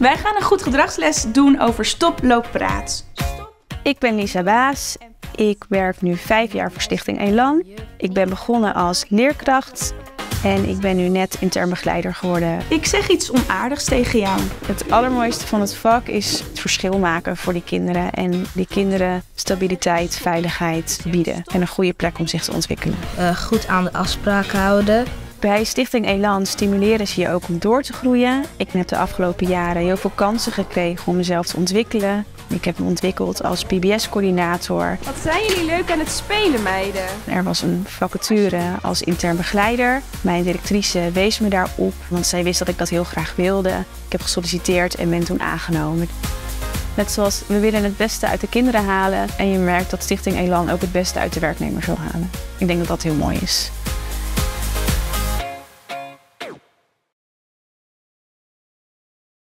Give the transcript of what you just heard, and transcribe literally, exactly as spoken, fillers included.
Wij gaan een goed gedragsles doen over stop, loop, praat. Ik ben Lisa Baas. Ik werk nu vijf jaar voor Stichting Elan. Ik ben begonnen als leerkracht en ik ben nu net intern begeleider geworden. Ik zeg iets onaardigs tegen jou. Het allermooiste van het vak is het verschil maken voor die kinderen. En die kinderen stabiliteit, veiligheid bieden. En een goede plek om zich te ontwikkelen. Uh, goed aan de afspraken houden. Bij Stichting Elan stimuleren ze je ook om door te groeien. Ik heb de afgelopen jaren heel veel kansen gekregen om mezelf te ontwikkelen. Ik heb me ontwikkeld als P B S-coördinator. Wat zijn jullie leuk aan het spelen, meiden? Er was een vacature als intern begeleider. Mijn directrice wees me daarop, want zij wist dat ik dat heel graag wilde. Ik heb gesolliciteerd en ben toen aangenomen. Net zoals we willen het beste uit de kinderen halen en je merkt dat Stichting Elan ook het beste uit de werknemers wil halen. Ik denk dat dat heel mooi is.